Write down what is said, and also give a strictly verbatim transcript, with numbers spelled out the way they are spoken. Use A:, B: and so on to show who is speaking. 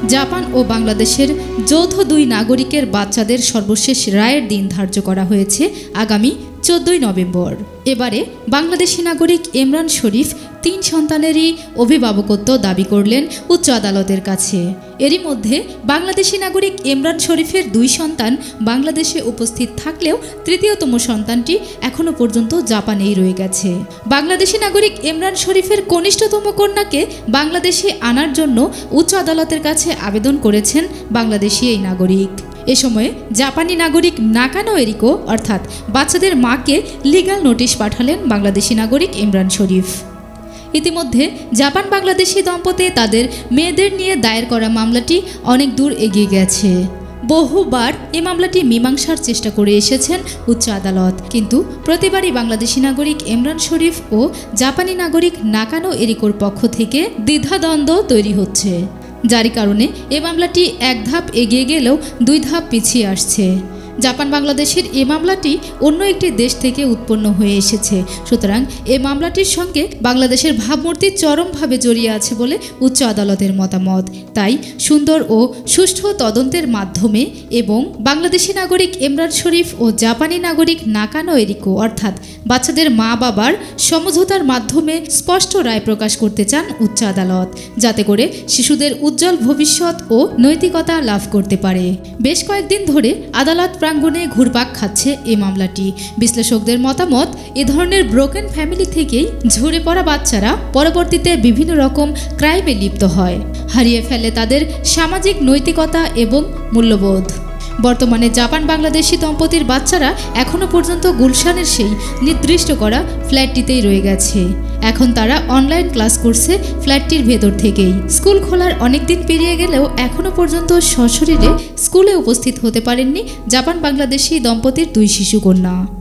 A: Japan ও বাংলাদেশের যৌথ দুই নাগরিকের বাচ্চাদের সর্বশেষ রায়ের দিন ধার্য করা হয়েছে আগামী চোদ্দই নভেম্বর। এবারে বাংলাদেশি নাগরিক ইমরান শরীফ তিন সন্তানেরই অভিভাবকত্ব দাবি করলেন উচ্চ আদালতের কাছে। এরই মধ্যে বাংলাদেশি নাগরিক ইমরান শরীফের দুই সন্তান বাংলাদেশে উপস্থিত থাকলেও তৃতীয়তম সন্তানটি এখনও পর্যন্ত জাপানেই রয়ে গেছে। বাংলাদেশি নাগরিক ইমরান শরীফের কনিষ্ঠতম কন্যাকে বাংলাদেশে আনার জন্য উচ্চ আদালতের কাছে আবেদন করেছেন বাংলাদেশি এই নাগরিক। এ সময়ে জাপানি নাগরিক নাকানো এরিকো অর্থাৎ বাচ্চাদের মাকে লিগ্যাল নোটিশ পাঠালেন বাংলাদেশি নাগরিক ইমরান শরীফ। ইতিমধ্যে জাপান বাংলাদেশি দম্পতি তাদের মেয়েদের নিয়ে দায়ের করা মামলাটি অনেক দূর এগিয়ে গেছে। বহুবার এই মামলাটি মীমাংসার চেষ্টা করে এসেছেন উচ্চ আদালত, কিন্তু প্রতিবারই বাংলাদেশি নাগরিক ইমরান শরীফ ও জাপানি নাগরিক নাকানো এরিকোর পক্ষ থেকে দ্বিধাদ্বন্দ্ব তৈরি হচ্ছে, যারই কারণে এ মামলাটি এক ধাপ এগিয়ে গেলেও দুই ধাপ পিছিয়ে আসছে। জাপান বাংলাদেশের এ মামলাটি অন্য একটি দেশ থেকে উৎপন্ন হয়ে এসেছে, সুতরাং এ মামলাটির সঙ্গে বাংলাদেশের ভাবমূর্তি চরমভাবে জড়িয়ে আছে বলে উচ্চ আদালতের মতামত। তাই সুন্দর ও সুষ্ঠু তদন্তের মাধ্যমে এবং বাংলাদেশি নাগরিক ইমরান শরীফ ও জাপানি নাগরিক নাকানো এরিকো অর্থাৎ বাচ্চাদের মা বাবার সমঝোতার মাধ্যমে স্পষ্ট রায় প্রকাশ করতে চান উচ্চ আদালত, যাতে করে শিশুদের উজ্জ্বল ভবিষ্যৎ ও নৈতিকতা লাভ করতে পারে। বেশ কয়েকদিন ধরে আদালত প্রাঙ্গণে ঘুরপাক খাচ্ছে এই মামলাটি। বিশ্লেষকদের মতামত, এ ধরনের ব্রোকেন ফ্যামিলি থেকেই ঝরে পড়া বাচ্চারা পরবর্তীতে বিভিন্ন রকম ক্রাইমে লিপ্ত হয়, হারিয়ে ফেলে তাদের সামাজিক নৈতিকতা এবং মূল্যবোধ। বর্তমানে জাপান বাংলাদেশি দম্পতির বাচ্চারা এখনও পর্যন্ত গুলশানের সেই নির্দিষ্ট করা ফ্ল্যাটটিতেই রয়ে গেছে। এখন তারা অনলাইন ক্লাস করছে ফ্ল্যাটটির ভেতর থেকেই। স্কুল খোলার অনেক দিন পেরিয়ে গেলেও এখনও পর্যন্ত সশরীরে স্কুলে উপস্থিত হতে পারেননি জাপান বাংলাদেশি দম্পতির দুই শিশুকন্যা।